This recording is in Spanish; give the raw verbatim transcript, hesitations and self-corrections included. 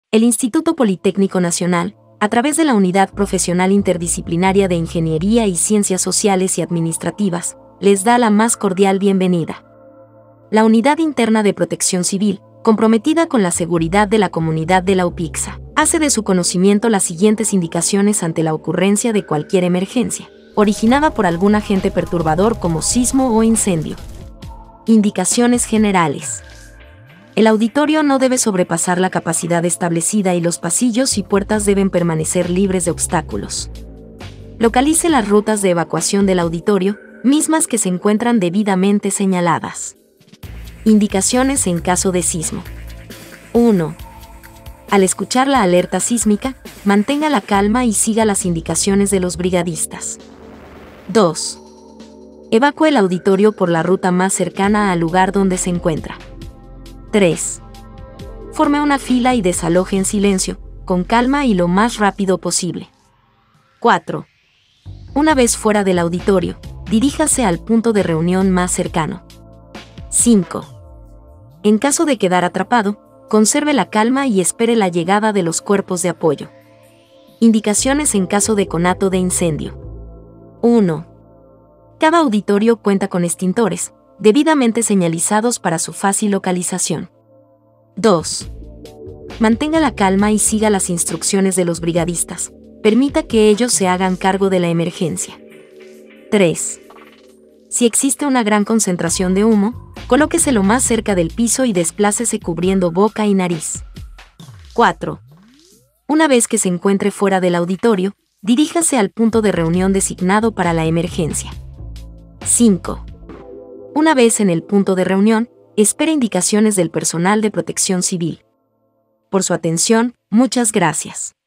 El Instituto Politécnico Nacional, a través de la Unidad Profesional Interdisciplinaria de Ingeniería y Ciencias Sociales y Administrativas, les da la más cordial bienvenida. La Unidad Interna de Protección Civil, comprometida con la seguridad de la comunidad de la UPIXA, hace de su conocimiento las siguientes indicaciones ante la ocurrencia de cualquier emergencia, originada por algún agente perturbador como sismo o incendio. Indicaciones generales. El auditorio no debe sobrepasar la capacidad establecida y los pasillos y puertas deben permanecer libres de obstáculos. Localice las rutas de evacuación del auditorio, mismas que se encuentran debidamente señaladas. Indicaciones en caso de sismo. uno. Al escuchar la alerta sísmica, mantenga la calma y siga las indicaciones de los brigadistas. dos. Evacúe el auditorio por la ruta más cercana al lugar donde se encuentra. tres. Forme una fila y desaloje en silencio, con calma y lo más rápido posible. cuatro. Una vez fuera del auditorio, diríjase al punto de reunión más cercano. cinco. En caso de quedar atrapado, conserve la calma y espere la llegada de los cuerpos de apoyo. Indicaciones en caso de conato de incendio. uno. Cada auditorio cuenta con extintores, debidamente señalizados para su fácil localización. dos. Mantenga la calma y siga las instrucciones de los brigadistas. Permita que ellos se hagan cargo de la emergencia. tres. Si existe una gran concentración de humo, colóquese lo más cerca del piso y desplácese cubriendo boca y nariz. cuatro. Una vez que se encuentre fuera del auditorio, diríjase al punto de reunión designado para la emergencia. cinco. Una vez en el punto de reunión, espere indicaciones del personal de protección civil. Por su atención, muchas gracias.